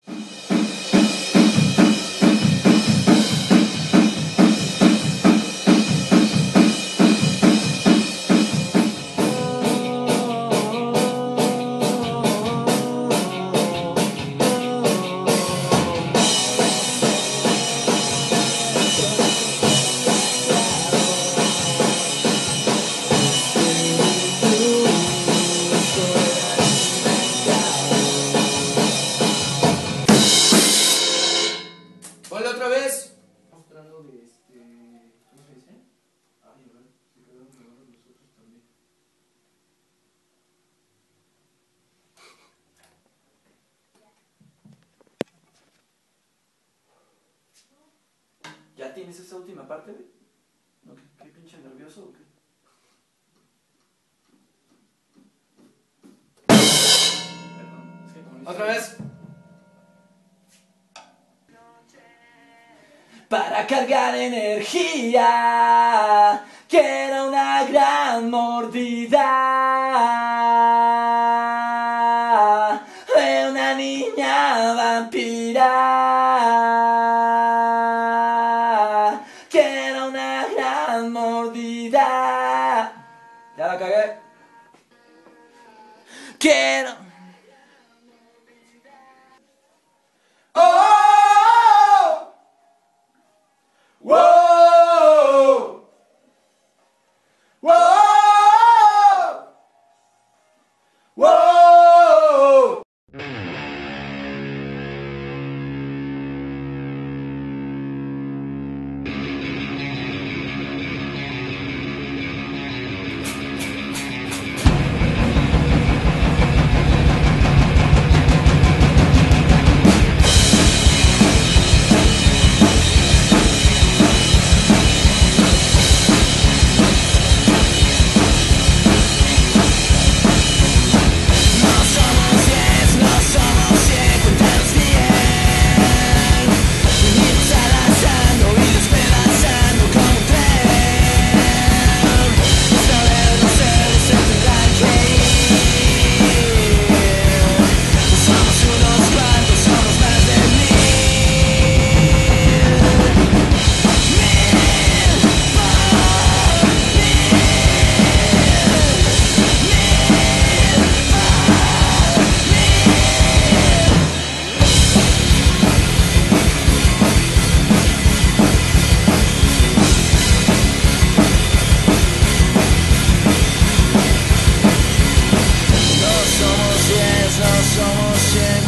Ponle otra vez. Mostrando de ¿cómo se dice? Ay, a ver, se quedaron mejor nosotros también. ¿Ya tienes esa última parte, güey? ¿No? ¿Qué pinche nervioso o qué? Perdón, es que como Otra vez. Para cargar energía, quiero una gran mordida de una niña vampira. Quiero una gran mordida. Ya la cagué. Quiero. ¡Oh! ¡Wow! ¡Wow! ¡Wow! No somos 10, no somos 100.